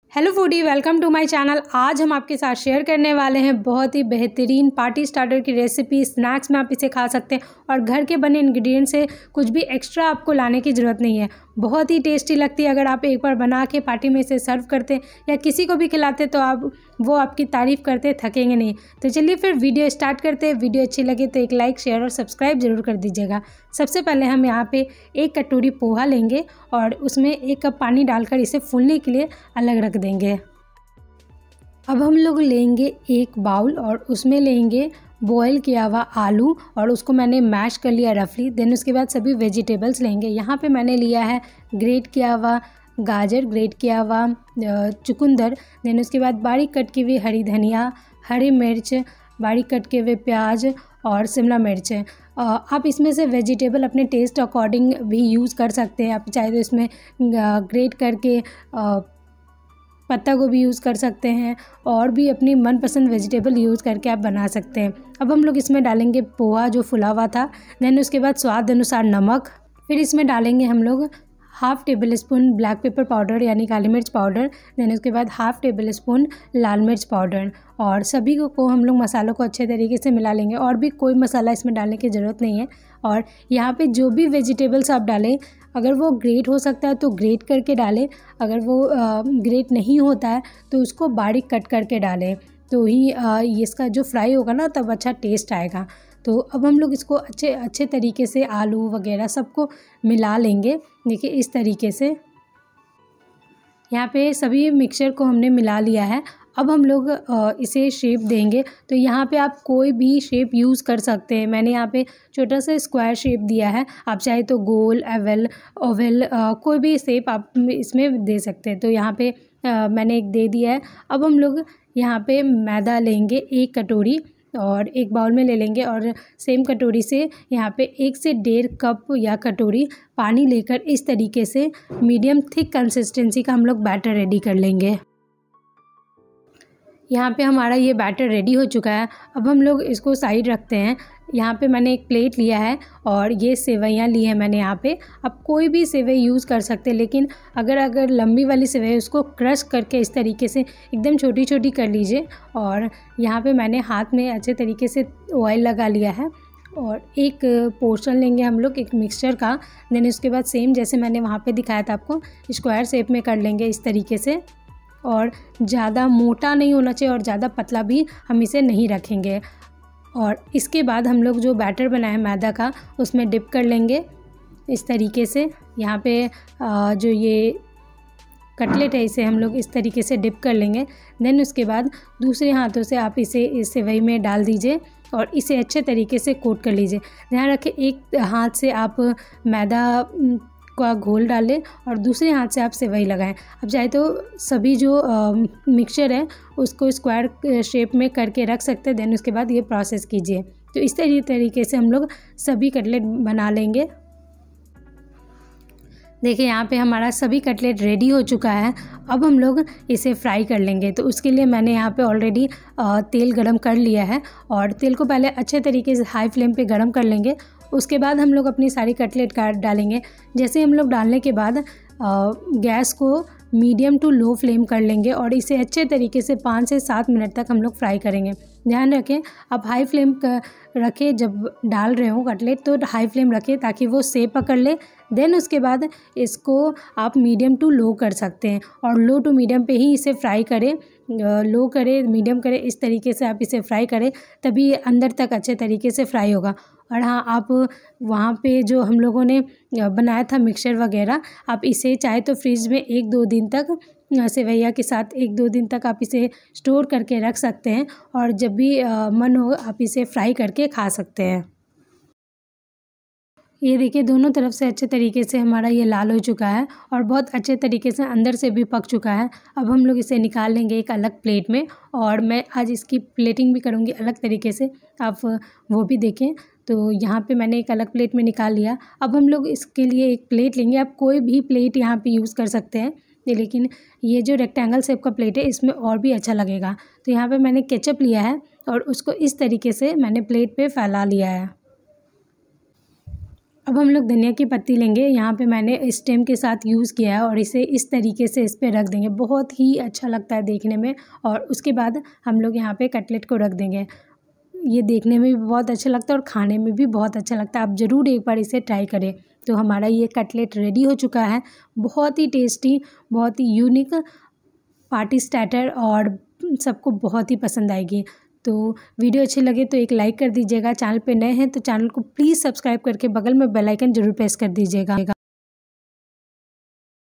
Hello foodie, welcome to my channel. आज हम आपके साथ शेयर करने वाले हैं बहुत ही बेहतरीन पार्टी स्टार्टर की रेसिपी। स्नैक्स में आप इसे खा सकते हैं और घर के बने इंग्रेडिएंट से कुछ भी एक्स्ट्रा आपको लाने की ज़रूरत नहीं है। बहुत ही टेस्टी लगती है। अगर आप एक बार बना के पार्टी में इसे सर्व करते हैं या किसी को भी खिलाते तो वो आपकी तारीफ़ करते थकेंगे नहीं। तो चलिए फिर वीडियो स्टार्ट करते हैं। वीडियो अच्छी लगे तो एक लाइक, शेयर और सब्सक्राइब जरूर कर दीजिएगा। सबसे पहले हम यहाँ पे 1 कटोरी पोहा लेंगे और उसमें 1 कप पानी डालकर इसे फूलने के लिए अलग रख देंगे। अब हम लोग लेंगे एक बाउल और उसमें लेंगे बॉयल किया हुआ आलू और उसको मैंने मैश कर लिया रफली। देन उसके बाद सभी वेजिटेबल्स लेंगे। यहाँ पे मैंने लिया है ग्रेट किया हुआ गाजर, ग्रेट किया हुआ चुकंदर। देन उसके बाद बारीक कट की हुई हरी धनिया, हरी मिर्च, बारीक कट के हुए प्याज और शिमला मिर्च। आप इसमें से वेजिटेबल अपने टेस्ट अकॉर्डिंग भी यूज़ कर सकते हैं। आप चाहे तो इसमें ग्रेट करके पत्ता गोभी यूज़ कर सकते हैं और भी अपनी मनपसंद वेजिटेबल यूज़ करके आप बना सकते हैं। अब हम लोग इसमें डालेंगे पोहा जो फुला हुआ था। देन उसके बाद स्वाद अनुसार नमक। फिर इसमें डालेंगे हम लोग half tablespoon black pepper powder यानी काली मिर्च पाउडर। देन उसके बाद हाफ़ टेबल स्पून लाल मिर्च पाउडर और सभी को हम लोग मसालों को अच्छे तरीके से मिला लेंगे। और भी कोई मसाला इसमें डालने की ज़रूरत नहीं है। और यहाँ पे जो भी वेजिटेबल्स आप डालें, अगर वो ग्रेट हो सकता है तो ग्रेट करके डालें, अगर वो ग्रेट नहीं होता है तो उसको बारीक कट करके डालें, तो ही इसका जो फ्राई होगा ना तब अच्छा टेस्ट आएगा। तो अब हम लोग इसको अच्छे तरीके से आलू वगैरह सबको मिला लेंगे। देखिए इस तरीके से यहाँ पे सभी मिक्सचर को हमने मिला लिया है। अब हम लोग इसे शेप देंगे। तो यहाँ पे आप कोई भी शेप यूज़ कर सकते हैं। मैंने यहाँ पे छोटा सा स्क्वायर शेप दिया है। आप चाहे तो गोल, ओवल कोई भी शेप आप इसमें दे सकते हैं। तो यहाँ पे मैंने एक दे दिया है। अब हम लोग यहाँ पे मैदा लेंगे 1 कटोरी और एक बाउल में ले लेंगे और सेम कटोरी से यहाँ पे 1 से 1.5 कप या कटोरी पानी लेकर इस तरीके से मीडियम थिक कंसिस्टेंसी का हम लोग बैटर रेडी कर लेंगे। यहाँ पे हमारा ये बैटर रेडी हो चुका है। अब हम लोग इसको साइड रखते हैं। यहाँ पे मैंने एक प्लेट लिया है और ये सेवइयाँ ली है मैंने यहाँ पे। आप कोई भी सेवई यूज़ कर सकते हैं, लेकिन अगर लंबी वाली सेवई है उसको क्रश करके इस तरीके से एकदम छोटी छोटी कर लीजिए। और यहाँ पे मैंने हाथ में अच्छे तरीके से ऑयल लगा लिया है और एक पोर्शन लेंगे हम लोग एक मिक्सचर का। देन उसके बाद सेम जैसे मैंने वहाँ पे दिखाया था आपको, स्क्वायर शेप में कर लेंगे इस तरीके से। और ज़्यादा मोटा नहीं होना चाहिए और ज़्यादा पतला भी हम इसे नहीं रखेंगे। और इसके बाद हम लोग जो बैटर बनाए हैं मैदा का उसमें डिप कर लेंगे इस तरीके से। यहाँ पे जो ये कटलेट है इसे हम लोग इस तरीके से डिप कर लेंगे। देन उसके बाद दूसरे हाथों से आप इसे इस सेवई में डाल दीजिए और इसे अच्छे तरीके से कोट कर लीजिए। ध्यान रखें एक हाथ से आप मैदा का घोल डालें और दूसरे हाथ से आप सेवई लगाएं। अब चाहे तो सभी जो मिक्सचर है उसको स्क्वायर शेप में करके रख सकते हैं। देन उसके बाद ये प्रोसेस कीजिए। तो इस तरीके से हम लोग सभी कटलेट बना लेंगे। देखिए यहाँ पे हमारा सभी कटलेट रेडी हो चुका है। अब हम लोग इसे फ्राई कर लेंगे। तो उसके लिए मैंने यहाँ पे ऑलरेडी तेल गरम कर लिया है और तेल को पहले अच्छे तरीके से हाई फ्लेम पे गरम कर लेंगे। उसके बाद हम लोग अपनी सारी कटलेट काट डालेंगे। जैसे हम लोग डालने के बाद गैस को मीडियम टू लो फ्लेम कर लेंगे और इसे अच्छे तरीके से 5 से 7 मिनट तक हम लोग फ्राई करेंगे। ध्यान रखें आप हाई फ्लेम रखें, जब डाल रहे हो कटलेट तो हाई फ्लेम रखें ताकि वो सेक पकड़ ले। देन उसके बाद इसको आप मीडियम टू लो कर सकते हैं और लो टू मीडियम पे ही इसे फ्राई करें। लो करें, मीडियम करें, इस तरीके से आप इसे फ्राई करें तभी अंदर तक अच्छे तरीके से फ्राई होगा। और हाँ, आप वहाँ पे जो हम लोगों ने बनाया था मिक्सचर वगैरह, आप इसे चाहे तो फ्रिज में 1-2 दिन तक सेवइयाँ के साथ 1-2 दिन तक आप इसे स्टोर करके रख सकते हैं और जब भी मन हो आप इसे फ्राई करके खा सकते हैं। ये देखिए दोनों तरफ से अच्छे तरीके से हमारा ये लाल हो चुका है और बहुत अच्छे तरीके से अंदर से भी पक चुका है। अब हम लोग इसे निकाल लेंगे एक अलग प्लेट में और मैं आज इसकी प्लेटिंग भी करूँगी अलग तरीके से, आप वो भी देखें। तो यहाँ पे मैंने एक अलग प्लेट में निकाल लिया। अब हम लोग इसके लिए एक प्लेट लेंगे। आप कोई भी प्लेट यहाँ पे यूज़ कर सकते हैं, लेकिन ये जो रेक्टेंगल शेप का प्लेट है इसमें और भी अच्छा लगेगा। तो यहाँ पे मैंने केचप लिया है और उसको इस तरीके से मैंने प्लेट पे फैला लिया है। अब हम लोग धनिया की पत्ती लेंगे। यहाँ पे मैंने स्टेम के साथ यूज़ किया है और इसे इस तरीके से इस पर रख देंगे, बहुत ही अच्छा लगता है देखने में। और उसके बाद हम लोग यहाँ पे कटलेट को रख देंगे। ये देखने में भी बहुत अच्छा लगता है और खाने में भी बहुत अच्छा लगता है। आप ज़रूर एक बार इसे ट्राई करें। तो हमारा ये कटलेट रेडी हो चुका है, बहुत ही टेस्टी, बहुत ही यूनिक पार्टी स्टार्टर, और सबको बहुत ही पसंद आएगी। तो वीडियो अच्छी लगे तो एक लाइक कर दीजिएगा। चैनल पे नए हैं तो चैनल को प्लीज़ सब्सक्राइब करके बगल में बेल आइकन ज़रूर प्रेस कर दीजिएगा।